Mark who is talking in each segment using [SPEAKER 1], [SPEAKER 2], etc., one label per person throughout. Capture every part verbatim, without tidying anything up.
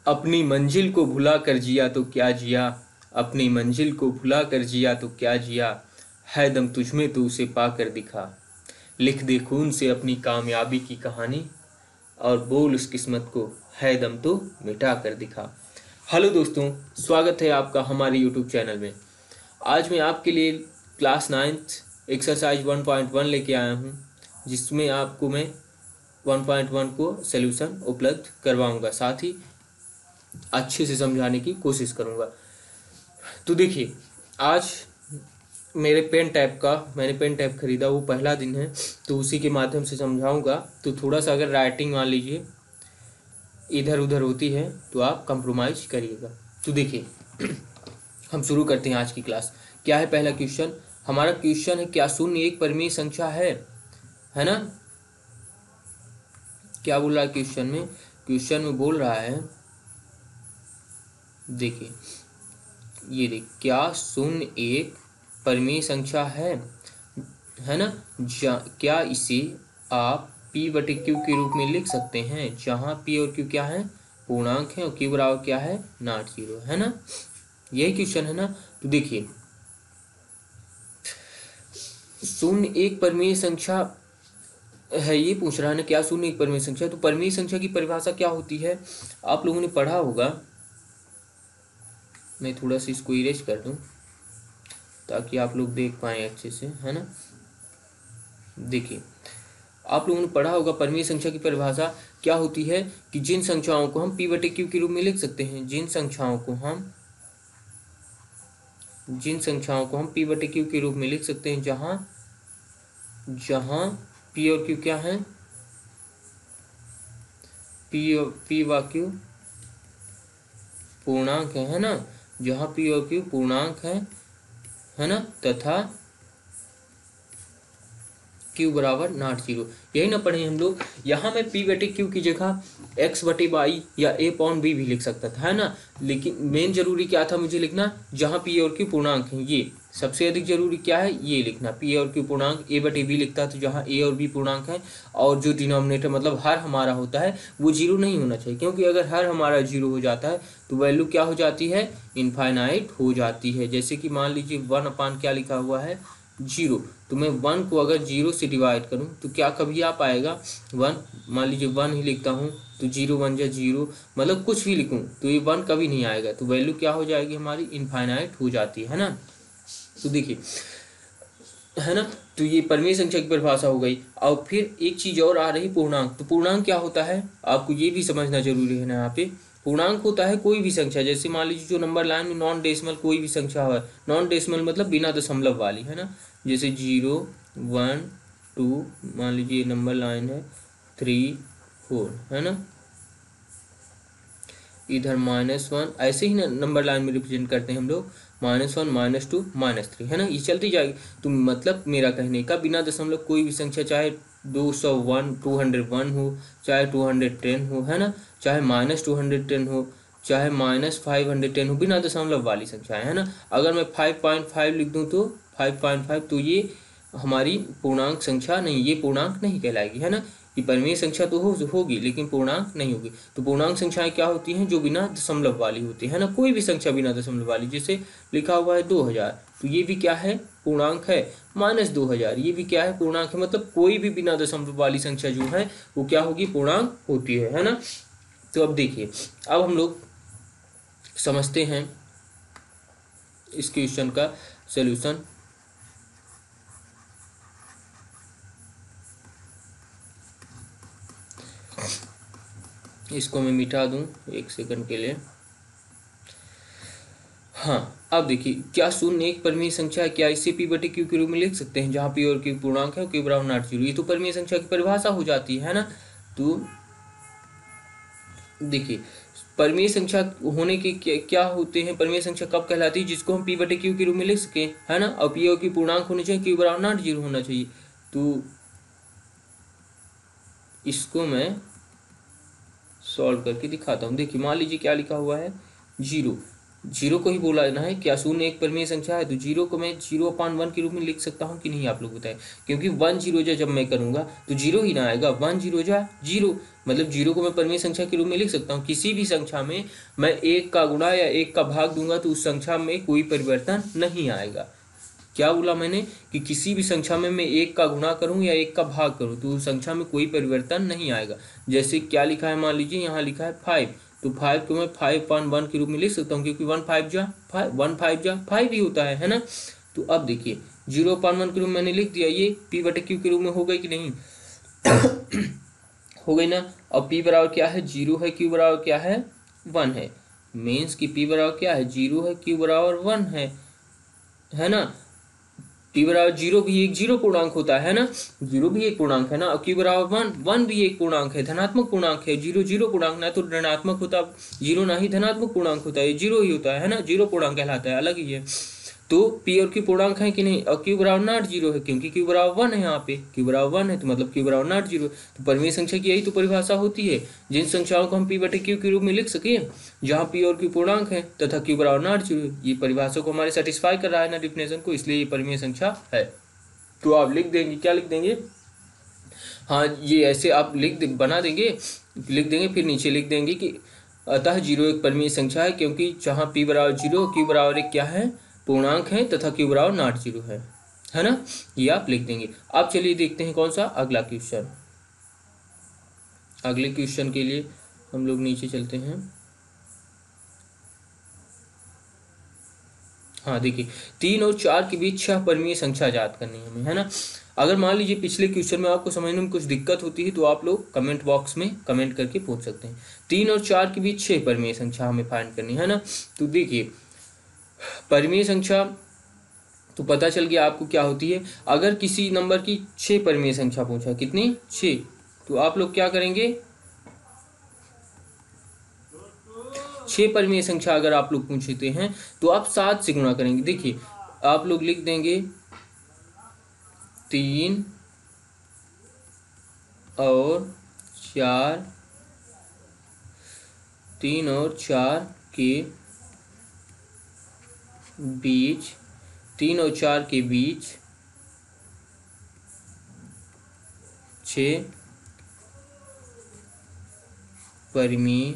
[SPEAKER 1] अपनी मंजिल को भुला कर जिया तो क्या जिया, अपनी मंजिल को भुला कर जिया तो क्या जिया, है दम तुझमें तो उसे पा कर दिखा। लिख दे खून से अपनी कामयाबी की कहानी, और बोल उस किस्मत को, है दम तो मिटा कर दिखा। हेलो दोस्तों, स्वागत है आपका हमारे यूट्यूब चैनल में। आज मैं आपके लिए class ninth exercise one point one लेके आया हूँ, जिसमें आपको मैं वन पॉइंट वन को सलूशन उपलब्ध करवाऊँगा, साथ ही अच्छे से समझाने की कोशिश करूँगा। तो देखिए, आज मेरे पेन टैब का मैंने पेन टैब खरीदा, वो पहला दिन है, तो उसी के माध्यम से समझाऊंगा। तो थोड़ा सा अगर राइटिंग मान लीजिए इधर उधर होती है तो आप कंप्रोमाइज़ करिएगा। तो देखिए हम शुरू करते हैं आज की क्लास। क्या है पहला क्वेश्चन? हमारा क्वेश्चन है, क्या शून्य एक परिमेय संख्या है? है ना? क्या बोल रहा है क्वेश्चन में? क्वेश्चन में बोल रहा है, देखिए ये देख, क्या शून्य एक परिमेय संख्या है? है ना? क्या इसे आप p बटे क्यू के रूप में लिख सकते हैं, जहाँ p और q क्या है? पूर्णांक है, और q बराबर क्या है? Not zero. है ना? यही क्वेश्चन है ना? तो देखिए, शून्य एक परिमेय संख्या है, ये पूछ रहा है ना, क्या शून्य एक परिमेय संख्या। तो परिमेय संख्या की परिभाषा क्या होती है? आप लोगों ने पढ़ा होगा। मैं थोड़ा सा इसको इरेज कर दूं ताकि आप लोग देख पाएँ अच्छे से। है ना? देखिए, आप लोगों ने पढ़ा होगा परिमेय संख्या की परिभाषा क्या होती है, कि जिन संख्याओं को हम p बटे क्यू के रूप में लिख सकते हैं, जिन संख्याओं को हम जिन संख्याओं को हम p बटे क्यू के रूप में लिख सकते हैं, जहां जहां p और q क्या है? p और p व q पूर्णांक है। है ना? जहां p और q पूर्णांक है है ना, तथा q बराबर नॉट जीरो। यही ना पढ़े हम लोग। यहाँ मैं p बटे q की जगह x बटे वाई या a पॉन बी भी लिख सकता था, है ना। लेकिन मेन जरूरी क्या था मुझे लिखना, जहाँ p और q पूर्णांक है। ये सबसे अधिक जरूरी क्या है, ये लिखना, p और q पूर्णांक। a बटे b लिखता तो जहाँ a और b पूर्णांक है, और जो डिनोमिनेटर मतलब हर हमारा होता है वो जीरो नहीं होना चाहिए, क्योंकि अगर हर हमारा जीरो हो जाता है तो वैल्यू क्या हो जाती है? इनफाइनाइट हो जाती है। जैसे कि मान लीजिए वन अपान क्या लिखा हुआ है? जीरो। तो मैं वन को अगर जीरो से डिवाइड करूं तो क्या कभी आ पाएगा? वन, मान लीजिए वन ही लिखता हूं तो जीरो वन जा जीरो, मतलब कुछ भी लिखूं तो ये वन कभी नहीं आएगा। तो वैल्यू क्या हो जाएगी हमारी? इनफाइनाइट हो जाती है ना। तो देखिए, है ना, तो ये परिमेय संख्या की परिभाषा हो गई। और फिर एक चीज और आ रही, पूर्णांक। तो पूर्णांक क्या होता है आपको ये भी समझना जरूरी है ना। यहाँ पे पूर्णांक होता है कोई भी संख्या, जैसे मान लीजिए जो नंबर लाइन में नॉन डेसिमल कोई भी संख्या है। नॉन डेसिमल मतलब बिना दशमलव वाली, है ना। जैसे जीरो, वन, टू, मान लीजिए नंबर लाइन है थ्री, फोर, है ना। इधर माइनस वन, ऐसे ही ना नंबर लाइन में रिप्रेजेंट करते हैं हम लोग, minus one, minus two, minus three, है ना। ये चलती जाएगी। तो मतलब मेरा कहने का, बिना दशमलव कोई भी संख्या, चाहे दो सौ वन टू हंड्रेड वन हो, चाहे टू हंड्रेड टेन हो, है ना, चाहे माइनस टू हंड्रेड टेन हो, चाहे माइनस फाइव हंड्रेड टेन हो, बिना दशमलव वाली संख्या है ना। अगर मैं फाइव पॉइंट फाइव लिख दूँ तो फाइव पॉइंट फाइव, तो ये हमारी पूर्णांक संख्या नहीं, ये पूर्णांक नहीं कहलाएगी, है ना। ये परिमेय संख्या तो हो होगी लेकिन पूर्णांक नहीं होगी। तो पूर्णांक संख्याएं क्या होती हैं? जो बिना दशमलव वाली होती है ना, कोई भी संख्या बिना दशमलव वाली। जैसे लिखा हुआ है दो हजार, तो ये भी क्या है? पूर्णांक है। माइनस दो हजार, ये भी क्या है? पूर्णांक है। मतलब कोई भी बिना दशमलव वाली संख्या जो है वो क्या होगी? पूर्णांक होती है, है ना। तो अब देखिए, अब हम लोग समझते हैं इस क्वेश्चन का सोल्यूशन। इसको मैं मिटा दूं एक सेकंड के लिए। हाँ, अब देखिए, क्या शून्य एक परिमेय संख्या है? क्या इसे p बटे क्यू के रूप में लिख सकते हैं, जहाँ p और q पूर्णांक है, q बराबर नॉट जीरो। ये तो परिमेय संख्या की परिभाषा हो जाती है ना। तो देखिए, परिमेय संख्या होने के क्या, क्या होते हैं? परिमेय संख्या कब कहलाती है? जिसको हम p बटे क्यू के रूप में लिख सकें, है ना। और p और q पूर्णांक होने चाहिए, q बराबर नॉट जीरो होना चाहिए। तो इसको मैं सॉल्व करके दिखाता हूँ। देखिए, मान लीजिए क्या लिखा हुआ है? जीरो। जीरो को ही बोलना है। क्या शून्य एक परिमेय संख्या है? तो जीरो को मैं जीरो अपॉन वन के रूप में लिख सकता हूँ कि नहीं, आप लोग बताएं। क्योंकि वन जीरो जा जब मैं करूँगा तो जीरो ही ना आएगा, वन जीरो जा जीरो, मतलब जीरो को मैं परिमेय संख्या के रूप में लिख सकता हूँ। किसी भी संख्या में मैं एक का गुणा या एक का भाग दूंगा तो उस संख्या में कोई परिवर्तन नहीं आएगा। क्या बोला मैंने कि किसी भी संख्या में मैं एक का गुणा करूं या एक का भाग करूं तो उस संख्या में कोई परिवर्तन नहीं आएगा। जैसे क्या लिखा है, मान लीजिए यहाँ लिखा है फाइव, तो फाइव को मैं फाइव पॉइंट वन के रूप में लिख सकता हूँ, क्योंकि वन फाइव जा फाइव, वन फाइव जा फाइव ही होता है है ना। तो अब देखिए जीरो पॉइंट वन के रूप में मैंने लिख दिया, ये पी बटे क्यू के रूप में हो गई कि नहीं हो गई ना। अब पी बराबर क्या है, जीरो है, क्यू बराबर क्या है, वन है। मीन्स की पी बराबर क्या है, जीरो है, क्यू बराबर वन है है ना। पी बराबर जीरो भी एक जीरो पूर्णांक होता है ना, जीरो भी एक पूर्णांक है ना। और क्यू बराबर वन, वन भी एक पूर्णांक है, धनात्मक पूर्णांक है। जीरो जीरो पूर्णांक ना तो ऋणात्मक होता, जीरो ना ही धनात्मक पूर्णांक होता है, जीरो ही होता है ना, जीरो पूर्णांक कहलाता है, अलग ही है। तो पी और क्यू पूर्णांक है कि नहीं, और क्यू बराबर नॉट जीरो है, क्योंकि क्यू बराबर वन है, यहाँ पे क्यू बराबर वन है तो मतलब क्यू बराबर नॉट जीरो। तो परिमेय संख्या की यही तो परिभाषा होती है, जिन संख्याओं को हम पी बटे क्यू के रूप में लिख सके जहाँ पी और क्यू पूर्णांक है तथा क्यू बराबर नॉट जीरो, ये परिभाषा को हमारे सेटिस्फाई कर रहा है ना डिफिनेशन को, इसलिए ये परिमेय संख्या है। तो आप लिख देंगे, क्या लिख देंगे, हाँ ये ऐसे आप लिख दे, बना देंगे, लिख देंगे, फिर नीचे लिख देंगे कि अतः जीरो एक परिमेय संख्या है क्योंकि जहाँ पी बराबर जीरो, क्यू बराबर एक क्या है, पूर्णांक है तथा क्यू बराबर नॉट जीरो है है ना। ये आप लिख देंगे। अब चलिए देखते हैं कौन सा अगला क्वेश्चन। अगले क्वेश्चन के लिए हम लोग नीचे चलते हैं। हाँ देखिए, तीन और चार के बीच छह परिमेय संख्या ज्ञात करनी है हमें, है ना। अगर मान लीजिए पिछले क्वेश्चन में आपको समझने में कुछ दिक्कत होती है तो आप लोग कमेंट बॉक्स में कमेंट करके पूछ सकते हैं। तीन और चार के बीच छह परिमेय संख्या हमें फाइंड करनी है ना। तो देखिए परिमेय संख्या तो पता चल गया आपको क्या होती है। अगर किसी नंबर की छह परिमेय संख्या पूछा, कितनी, छह, तो आप लोग क्या करेंगे, छह परिमेय संख्या अगर आप लोग पूछते हैं तो आप सात से गुणा करेंगे। देखिए आप लोग लिख देंगे तीन और चार, तीन और चार के बीच, तीन और चार के बीच छः परिमेय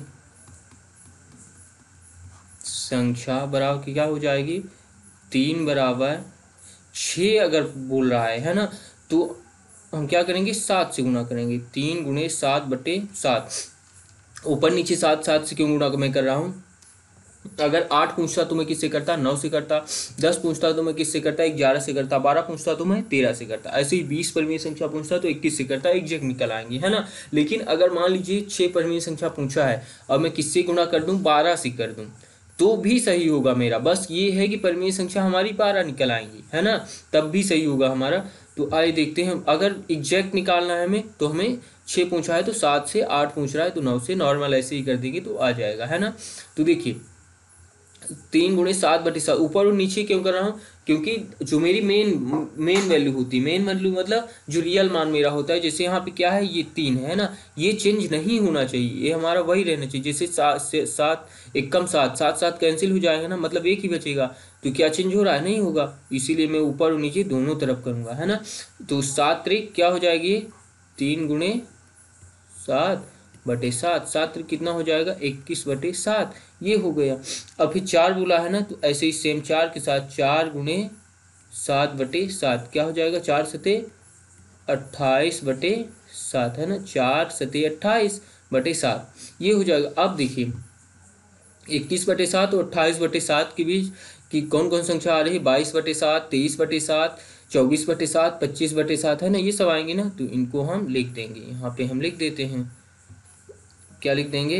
[SPEAKER 1] संख्या बराबर की क्या हो जाएगी, तीन बराबर छः अगर बोल रहा है है ना, तो हम क्या करेंगे, सात से गुणा करेंगे। तीन गुणे सात बटे सात, ऊपर नीचे सात, सात से क्यों गुणा मैं कर रहा हूँ, अगर आठ पूछता तो मैं किससे करता, नौ से करता, दस पूछता तो मैं किससे करता, ग्यारह से करता, बारह पूछता तो मैं तेरह से करता, ऐसे ही बीस परिमेय संख्या पूछता तो इक्कीस से करता, एग्जैक्ट निकल आएंगे, है ना। लेकिन अगर मान लीजिए छः परिमेय संख्या पूछा है और मैं किससे गुणा कर दूँ, बारह से कर दूँ तो भी सही होगा मेरा, बस ये है कि परिमेय संख्या हमारी बारह निकल आएंगी, है ना, तब भी सही होगा हमारा। तो आइए देखते हैं, अगर एग्जैक्ट निकालना है हमें तो हमें छः पूछा है तो सात से, आठ पूछ रहा है तो नौ से, नॉर्मल ऐसे ही कर देंगे तो आ जाएगा, है ना। तो देखिए तीन गुणे सात बटे सात, ऊपर और नीचे क्यों कर रहा हूँ, क्योंकि जो मेरी मेन मेन वैल्यू होती है, मेन वैल्यू मतलब जो रियल मान मेरा होता है, जैसे यहाँ पे क्या है, ये तीन है ना, ये चेंज नहीं होना चाहिए, ये हमारा वही रहना चाहिए। जैसे सात से सात एक कम सात, सात सात कैंसिल हो जाएगा ना, मतलब एक ही बचेगा, तो क्या चेंज हो रहा है, नहीं होगा, इसीलिए मैं ऊपर और नीचे दोनों तरफ करूँगा, है ना। तो सात त्रिक क्या हो जाएगी, तीन गुणे सात बटे सात, सात कितना हो जाएगा, इक्कीस बटे सात, ये हो गया। अब फिर चार बोला है ना, तो ऐसे ही सेम चार के साथ चार गुणे सात बटे सात क्या हो जाएगा, चार सते अट्ठाईस बटे सात, है ना, चार सते अट्ठाईस बटे सात, ये हो जाएगा। अब देखिए इक्कीस बटे सात और अट्ठाईस बटे सात के बीच की कौन कौन संख्या आ रही है, बाईस बटे सात, तेईस बटे सात, चौबीस बटे सात, पच्चीस बटे सात, है ना, ये सब आएंगे ना, तो इनको हम लिख देंगे, यहाँ पे हम लिख देते हैं, क्या लिख देंगे,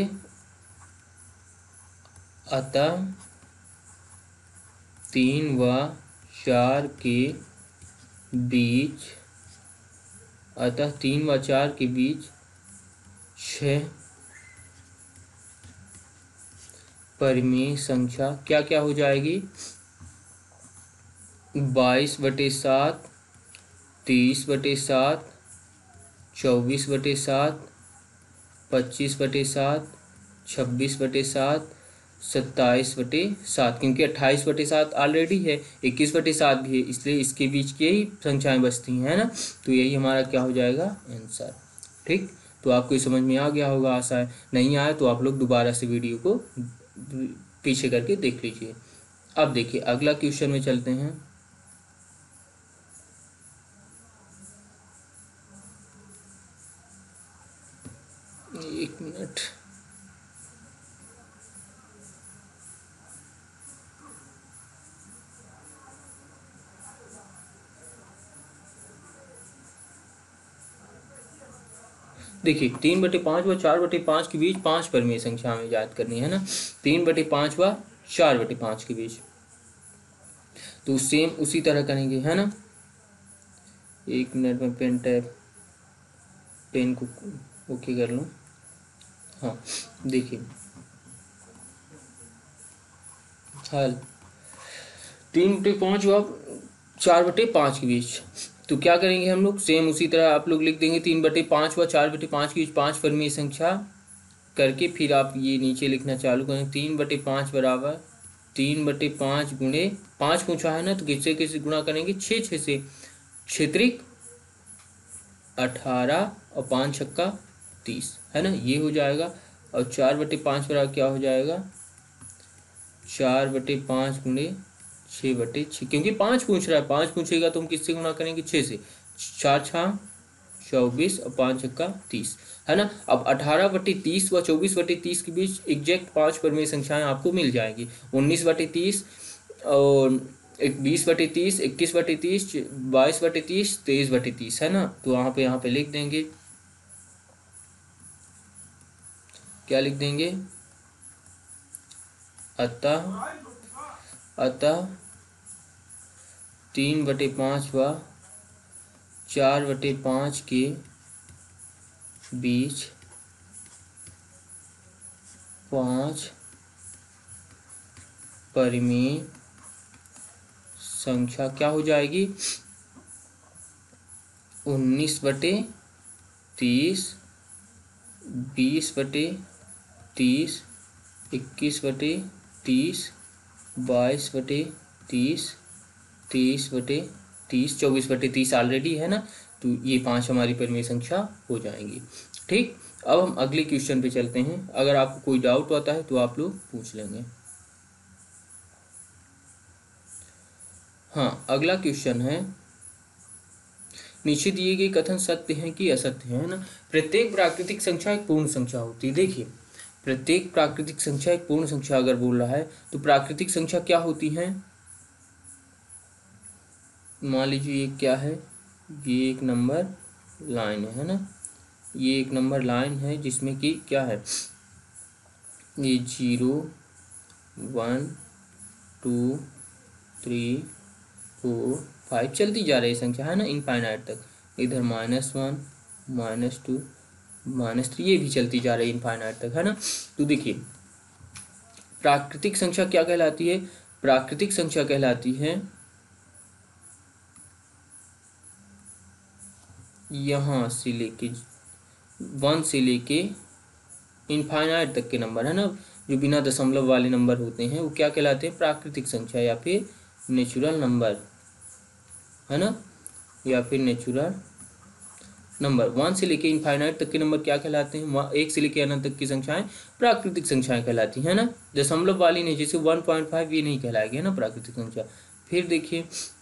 [SPEAKER 1] अतः तीन व चार के बीच, अतः तीन व चार के बीच छः परिमेय संख्या क्या क्या हो जाएगी, बाईस बटे सात, तेईस बटे सात, चौबीस बटे सात, पच्चीस बटे सात, छब्बीस बटे सात, सत्ताईस बटे सात, क्योंकि अट्ठाईस बटे सात ऑलरेडी है, इक्कीस बटे सात भी है, इसलिए इसके बीच की ही संख्याएं बचती हैं, है ना। तो यही हमारा क्या हो जाएगा, आंसर। ठीक, तो आपको ये समझ में आ गया होगा, आशा है। नहीं आया तो आप लोग दोबारा से वीडियो को पीछे करके देख लीजिए। अब देखिए अगला क्वेश्चन में चलते हैं। एक मिनट, देखिए तीन बटे पाँच व चार बटे पाँच के बीच पाँच परमीय संख्या में याद करनी है ना। तीन बटे पाँच व चार बटे पाँच के बीच, तो सेम उसी तरह करेंगे, है ना। एक मिनट में पेन टैप पेन को ओके कर लूँ। हाँ देखिए, हल तीन बटे पाँच व चार बटे पाँच के बीच, तो क्या करेंगे हम लोग, सेम उसी तरह आप लोग लिख देंगे तीन बटे पाँच व चार बटे पाँच के बीच पाँच परमीय संख्या करके, फिर आप ये नीचे लिखना चालू करें। तीन बटे पाँच बराबर तीन बटे पाँच गुणे पाँच पूछा है ना, तो किससे किससे गुणा करेंगे, छः छः से, क्षेत्रिक अठारह और पाँच छक्का तीस, है ना, ये हो जाएगा। और चार बटे पाँच बराबर क्या हो जाएगा, चार बटे पाँच गुणे छः बटे छः, क्योंकि पाँच पूछ रहा है, पाँच पूछेगा तो हम किससे गुणा करेंगे, छः से। चार छः चौबीस और पाँच छक्का तीस, है ना। अब अठारह बटे तीस व चौबीस बटे तीस के बीच एग्जैक्ट पाँच परमीय संख्याएं आपको मिल जाएंगी। उन्नीस बटे तीस और एक बीस बटे तीस, इक्कीस बटे तीस, बाईस बटे तीस, तेईस बटे तीस, है ना। तो वहाँ पे यहाँ पे लिख देंगे, क्या लिख देंगे, अतः अतः तीन बटे पाँच व चार बटे पाँच के बीच पाँच परिमेय संख्या क्या हो जाएगी, उन्नीस बटे तीस, बीस बटे तीस, इक्कीस बटे तीस, बाईस बटे तीस, तेईस बटे तीस, चौबीस बटे तीस ऑलरेडी है ना। तो ये पांच हमारी परिमेय संख्या हो जाएंगी। ठीक, अब हम अगले क्वेश्चन पे चलते हैं। अगर आपको कोई डाउट होता है तो आप लोग पूछ लेंगे। हाँ, अगला क्वेश्चन है, नीचे दिए गए कथन सत्य हैं कि असत्य है ना। प्रत्येक प्राकृतिक संख्या एक पूर्ण संख्या होती है। देखिए, प्रत्येक प्राकृतिक संख्या एक पूर्ण संख्या अगर बोल रहा है तो प्राकृतिक संख्या क्या होती है, मान लीजिए ये क्या है, ये एक नंबर लाइन है ना, ये एक नंबर लाइन है जिसमें कि क्या है, ये zero one two three four five चलती जा रही संख्या है ना इनफाइनाइट तक। इधर minus one, minus two, minus three, ये भी चलती जा रही है इनफाइनाइट तक, है ना। तो देखिए प्राकृतिक संख्या क्या कहलाती है, प्राकृतिक संख्या कहलाती है यहाँ से लेके वन से लेके इनफाइनाइट तक के नंबर, है ना, जो बिना दशमलव वाले नंबर होते हैं वो क्या कहलाते हैं, प्राकृतिक संख्या या फिर नेचुरल नंबर, है ना, या फिर नेचुरल नंबर। वन से लेके इनफाइनाइट तक के नंबर क्या कहलाते हैं, एक से लेके अनंत तक की संख्याएं प्राकृतिक संख्याएं कहलाती हैं ना। दशमलव वाली नहीं, जैसे वन पॉइंट फाइव ये नहीं कहलाएगी, है ना, प्राकृतिक संख्या। फिर देखिए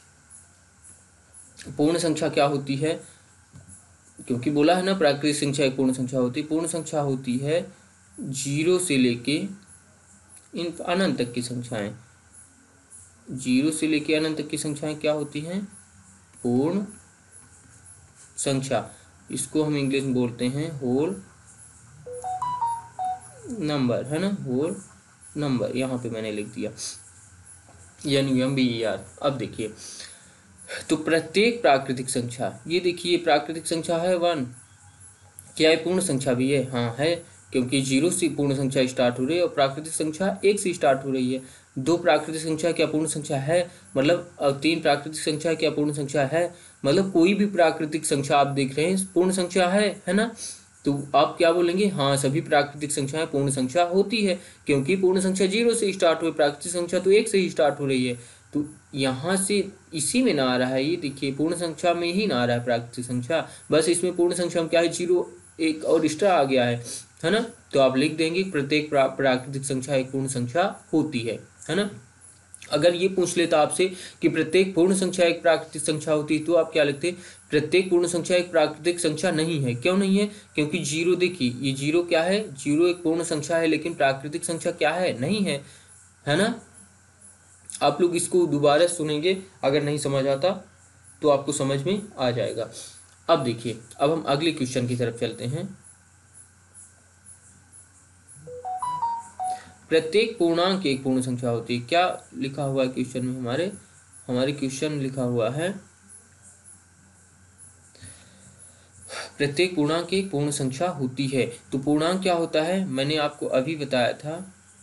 [SPEAKER 1] पूर्ण संख्या क्या होती है, क्योंकि बोला है ना प्राकृतिक संख्या एक पूर्ण संख्या होती है। पूर्ण संख्या होती है जीरो से लेके इन अनंत तक की संख्याएं, जीरो से लेके अनंत तक की संख्याएं क्या होती हैं, पूर्ण संख्या। इसको हम इंग्लिश में बोलते हैं होल नंबर, है ना, होल नंबर। यहाँ पे मैंने लिख दिया N U M B E R. अब देखिए, तो प्रत्येक प्राकृतिक संख्या, ये देखिए प्राकृतिक संख्या है वन, क्या है पूर्ण संख्या भी है, हाँ है, क्योंकि जीरो से पूर्ण संख्या स्टार्ट हो रही है और प्राकृतिक संख्या एक से स्टार्ट हो रही है। दो प्राकृतिक संख्या क्या पूर्ण संख्या है, मतलब तीन प्राकृतिक संख्या क्या पूर्ण संख्या है, मतलब कोई भी प्राकृतिक संख्या आप देख रहे हैं पूर्ण संख्या है, है ना। तो आप क्या बोलेंगे, हाँ सभी प्राकृतिक संख्याएं पूर्ण संख्या होती है, क्योंकि पूर्ण संख्या जीरो से स्टार्ट हुई, प्राकृतिक संख्या तो एक से ही स्टार्ट हो रही है। तो यहाँ से इसी में ना आ रहा है, ये देखिए पूर्ण संख्या में ही ना आ रहा है प्राकृतिक संख्या, बस इसमें पूर्ण संख्या में क्या है, जीरो एक और एक्स्ट्रा आ गया है है ना। तो आप लिख देंगे प्रत्येक प्रा, प्राकृतिक संख्या एक पूर्ण संख्या होती है है ना। अगर ये पूछ लेता आपसे कि प्रत्येक पूर्ण संख्या एक प्राकृतिक संख्या होती है, तो आप क्या लिखते, प्रत्येक पूर्ण संख्या एक प्राकृतिक संख्या नहीं है। क्यों नहीं है, क्योंकि जीरो, देखिए ये जीरो क्या है, जीरो एक पूर्ण संख्या है, लेकिन प्राकृतिक संख्या क्या है, नहीं है, है ना। आप लोग इसको दोबारा सुनेंगे, अगर नहीं समझ आता तो आपको समझ में आ जाएगा। अब देखिए, अब हम अगले क्वेश्चन की तरफ चलते हैं। प्रत्येक पूर्णांक एक पूर्ण संख्या होती है। क्या लिखा हुआ है क्वेश्चन में, हमारे हमारे क्वेश्चन में लिखा हुआ है प्रत्येक पूर्णांक एक पूर्ण संख्या होती है। तो पूर्णांक क्या होता है, मैंने आपको अभी बताया था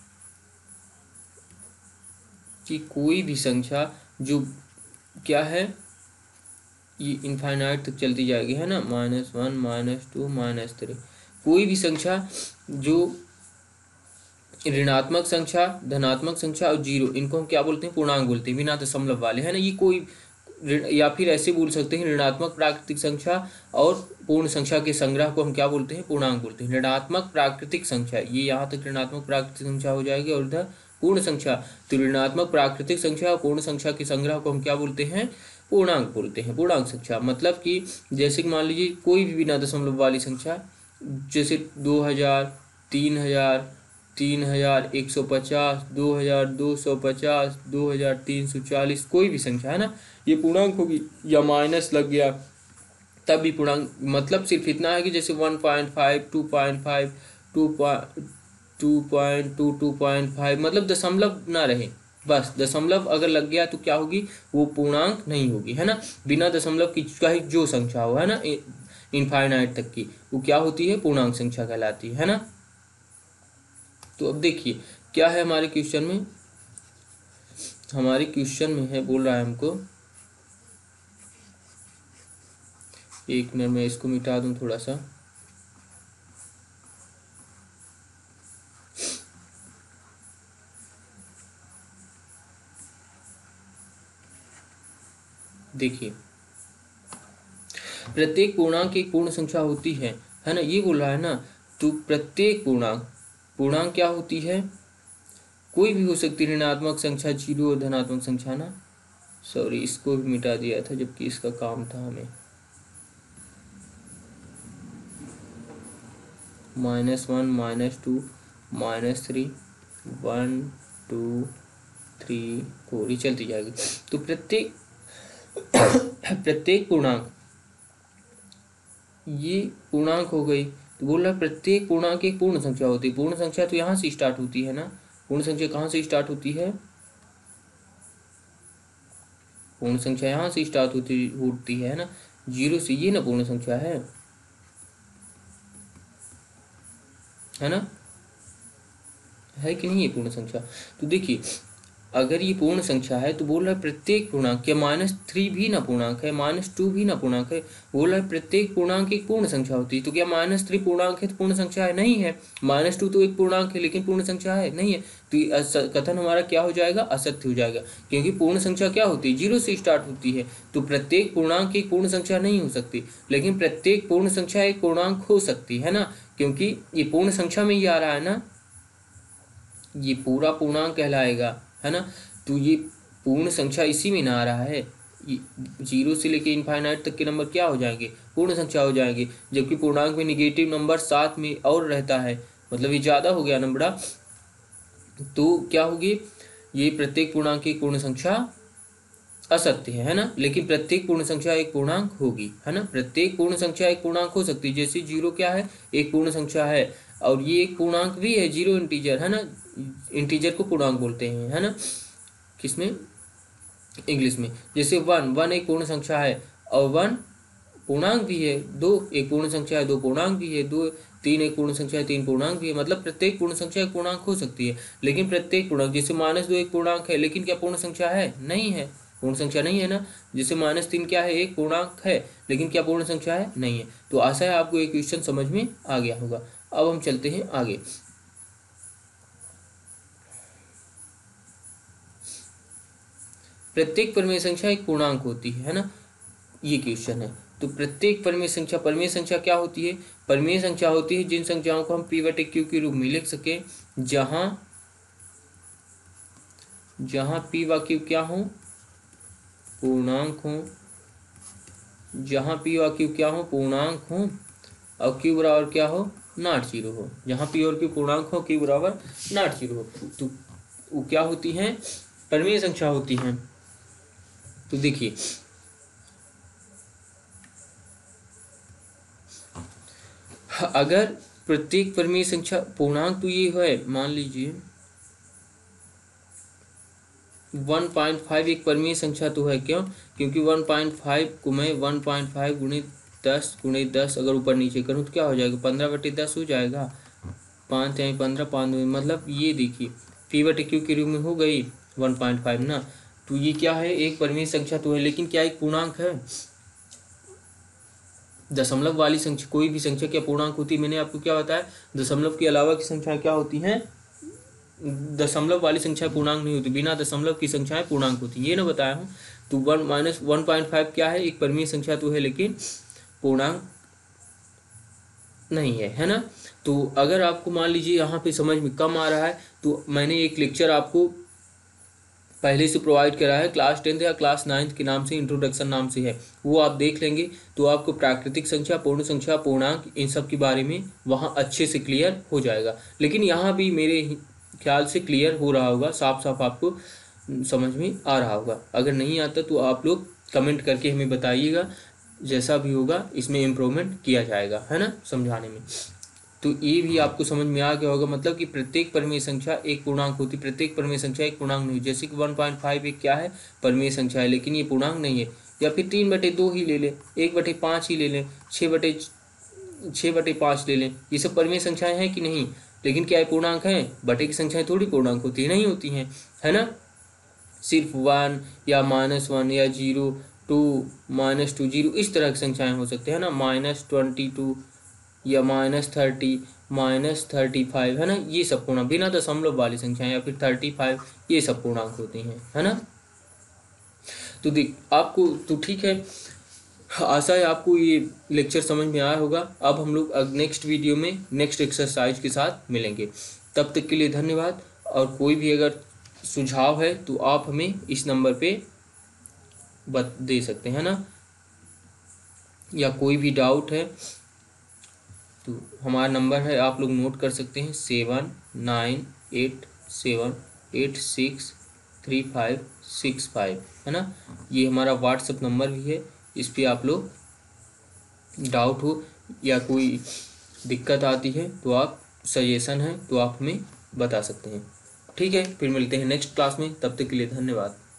[SPEAKER 1] कि कोई भी संख्या जो क्या है, ये इनफाइनाइट तक चलती जाएगी, है ना, minus one, minus two, minus three, कोई भी संख्या जो ऋणात्मक संख्या, धनात्मक संख्या और जीरो, इनको हम क्या बोलते हैं, पूर्णांक बोलते हैं, बिना दशमलव वाले, है ना। ये कोई, या फिर ऐसे बोल सकते हैं, ऋणात्मक प्राकृतिक संख्या और पूर्ण संख्या के संग्रह को हम क्या बोलते हैं, पूर्णांक बोलते हैं। ऋणात्मक प्राकृतिक संख्या, ये यहाँ तक ऋणात्मक प्राकृतिक संख्या हो जाएगी, और इधर पूर्ण संख्या, तो ऋणात्मक प्राकृतिक संख्या और पूर्ण संख्या के संग्रह को हम क्या बोलते हैं, पूर्णांक बोलते हैं, पूर्णांक संख्या। मतलब कि जैसे कि मान लीजिए कोई भी बिना दशमलव वाली संख्या, जैसे दो हजार, तीन हजार, तीन हजार एक सौ पचास, दो हजार दो सौ पचास, दो हजार तीन सौ चालीस, कोई भी संख्या, है ना, ये पूर्णांक होगी। या माइनस लग गया तब भी पूर्णांक, मतलब सिर्फ इतना है कि जैसे one point five, two point five, two two point two, two point five, मतलब दशमलव ना रहे, बस दशमलव अगर लग गया तो क्या होगी, वो पूर्णांक नहीं होगी, है ना। बिना दशमलव की चाहे जो संख्या हो, है ना, इनफाइनाइट तक की, वो क्या होती है, पूर्णांक संख्या कहलाती है, है ना। तो अब देखिए क्या है हमारे क्वेश्चन में, हमारे क्वेश्चन में है, बोल रहा है हमको, एक मिनट में इसको मिटा दूं थोड़ा सा, देखिए प्रत्येक पूर्णांक एक पूर्ण संख्या होती है, है ना, ये बोल रहा है ना। तो प्रत्येक पूर्णांक, पूर्णांक क्या होती है, कोई भी हो सकती है, ऋणात्मक संख्या, जीरो और धनात्मक संख्या ना, सॉरी इसको भी मिटा दिया था जबकि इसका काम था हमें, minus one, minus two, minus three, one, two, three, four, ये चलती जाएगी। तो प्रत्येक प्रत्येक पूर्णांक, ये पूर्णांक हो गई, तो बोल रहा है प्रत्येक पूर्णांक एक पूर्ण संख्या होती है। पूर्ण संख्या तो यहाँ से स्टार्ट होती है ना, पूर्ण संख्या कहाँ से स्टार्ट होती है, पूर्ण संख्या यहाँ से स्टार्ट होती होती है ना, जीरो से, ये ना पूर्ण संख्या है है ना, है कि नहीं ये पूर्ण संख्या। तो देखिए अगर ये पूर्ण संख्या है तो बोल रहा है प्रत्येक पूर्णांक, क्या माइनस थ्री भी ना पूर्णांक है, माइनस टू भी ना पूर्णांक है, बोल रहा है प्रत्येक पूर्णांक एक पूर्ण संख्या होती है। तो क्या माइनस थ्री पूर्णांक है तो पूर्ण संख्या है, नहीं है। माइनस टू तो एक पूर्णांक है लेकिन पूर्ण संख्या है, नहीं है। तो ये कथन हमारा क्या हो जाएगा, असत्य हो जाएगा, क्योंकि पूर्ण संख्या क्या होती है, जीरो से स्टार्ट होती है। तो प्रत्येक पूर्णांक एक पूर्ण संख्या नहीं हो सकती, लेकिन प्रत्येक पूर्ण संख्या एक पूर्णांक हो सकती है ना, क्योंकि ये पूर्ण संख्या में ही आ रहा है ना, ये पूरा पूर्णांक कहलाएगा, है ना। तो ये पूर्ण संख्या इसी में ना आ रहा है, जीरो से लेके इनफाइनाइट तक के नंबर क्या हो जाएंगे, पूर्ण संख्या हो जाएंगे। जबकि पूर्णांक में निगेटिव नंबर साथ में और रहता है, मतलब ये ज़्यादा हो गया नंबर, तो क्या होगी, ये प्रत्येक पूर्णांक की पूर्ण संख्या असत्य है, है ना। लेकिन प्रत्येक पूर्ण संख्या एक पूर्णांक होगी, है ना, प्रत्येक पूर्ण संख्या एक पूर्णांक हो सकती है। जैसे जीरो क्या है, एक पूर्ण संख्या है, और ये एक पूर्णांक भी है, जीरो इंटीजर, है ना, इंटीजर को पूर्णांक बोलते हैं, है ना, किसमें, इंग्लिश में। जैसे वन, वन एक पूर्ण संख्या है और वन पूर्णांक भी है, दो एक पूर्ण संख्या है, दो पूर्णांक भी है, दो तीन एक पूर्ण संख्या है, तीन पूर्णांक भी है, मतलब प्रत्येक पूर्ण संख्या एक पूर्णांक हो सकती है। लेकिन प्रत्येक पूर्णांक, जैसे माइनस दो एक पूर्णांक है, लेकिन क्या पूर्ण संख्या है, नहीं है, पूर्ण संख्या नहीं है ना। जैसे माइनस तीन क्या है, एक पूर्णांक है, लेकिन क्या पूर्ण संख्या है, नहीं है। तो आशा है आपको ये क्वेश्चन समझ में आ गया होगा। अब हम चलते हैं आगे। प्रत्येक परिमेय संख्या एक पूर्णांक होती है, है ना, ये क्वेश्चन है। तो प्रत्येक परिमेय संख्या, परिमेय संख्या क्या होती है, परिमेय संख्या होती है जिन संख्याओं को हम पी बटे क्यू के रूप में लिख सके, जहां जहां पी व क्यू क्या हो, पूर्णांक हो, जहां पी व क्यू क्या हो, पूर्णांक हो, और क्यू बराबर क्या हो, नॉट जीरो हो। जहां पी और क्यू पूर्णांक हो, क्यू बराबर नॉट जीरो हो, तो वो क्या होती हैं, परिमेय संख्या होती हैं। तो देखिए अगर प्रत्येक परिमेय संख्या पूर्णांक तो ये है, मान लीजिए वन पॉइंट फाइव एक परिमेय संख्या तो है, क्यों, क्योंकि वन पॉइंट फाइव को मैं वन पॉइंट फाइव गुणित दस गुणित दस अगर ऊपर नीचे करूँ तो क्या हो जाएगा, पंद्रह बटे दस हो जाएगा, पाँच यानी पंद्रह, पाँच मतलब ये देखिए पी बटे क्यू के रूप में हो गई वन पॉइंट फाइव ना। तो ये क्या है, एक परिमेय संख्या तो है, लेकिन क्या एक पूर्णांक है। दशमलव वाली संख्या, कोई भी संख्या क्या पूर्णांक होती है, मैंने आपको क्या बताया, दशमलव के अलावा की संख्या क्या होती हैं, दशमलव वाली संख्या पूर्णांक नहीं होती, बिना दशमलव की संख्याएं पूर्णांक होती है, ये ना बताया हूँ। तो one minus one point five क्या है, एक परिमेय संख्या तो है, लेकिन पूर्णांक नहीं है, है ना। तो अगर आपको मान लीजिए यहाँ पे समझ में कम आ रहा है, तो मैंने एक लेक्चर आपको पहले से प्रोवाइड करा है, क्लास टेंथ या क्लास नाइन्थ के नाम से, इंट्रोडक्शन नाम से है, वो आप देख लेंगे तो आपको प्राकृतिक संख्या, पूर्ण संख्या, पूर्णांक, इन सब के बारे में वहाँ अच्छे से क्लियर हो जाएगा। लेकिन यहाँ भी मेरे ख्याल से क्लियर हो रहा होगा, साफ साफ आपको समझ में आ रहा होगा। अगर नहीं आता तो आप लोग कमेंट करके हमें बताइएगा, जैसा भी होगा इसमें इम्प्रूवमेंट किया जाएगा, है ना, समझाने में। तो ये भी आपको समझ में आ गया होगा, मतलब कि प्रत्येक परिमेय संख्या एक पूर्णांक होती, प्रत्येक परिमेय संख्या एक पूर्णांक नहीं। जैसे कि वन पॉइंट फाइव एक क्या है, परिमेय संख्या है, लेकिन ये पूर्णांक नहीं है। या फिर तीन बटे दो ही ले लें, एक बटे पाँच ही ले लें, छः बटे छः बटे पाँच ले लें, ये सब परिमेय संख्याएं हैं कि नहीं, लेकिन क्या ये पूर्णांक हैं, बटे की संख्याएं थोड़ी पूर्णांक होती है, नहीं होती हैं, है ना। सिर्फ वन या माइनस वन या zero, two minus two, zero, इस तरह की संख्याएं हो सकती है ना, माइनस ट्वेंटी टू या minus thirty, minus thirty five, है ना, ये सब पूर्णांक, बिना दशमलव वाली संख्याएं, या फिर थर्टी फाइव, ये सब पूर्णांक होती हैं, है ना। तो देख आपको तो ठीक है, आशा है आपको ये लेक्चर समझ में आया होगा। अब हम लोग नेक्स्ट वीडियो में नेक्स्ट एक्सरसाइज के साथ मिलेंगे, तब तक के लिए धन्यवाद। और कोई भी अगर सुझाव है तो आप हमें इस नंबर पे बत दे सकते हैं ना, या कोई भी डाउट है तो हमारा नंबर है, आप लोग नोट कर सकते हैं, seven nine eight seven eight six three five six five, है ना। ये हमारा व्हाट्सएप नंबर भी है, इस पर आप लोग डाउट हो या कोई दिक्कत आती है तो आप, सजेशन है तो आप हमें बता सकते हैं। ठीक है, फिर मिलते हैं नेक्स्ट क्लास में, तब तक के लिए धन्यवाद।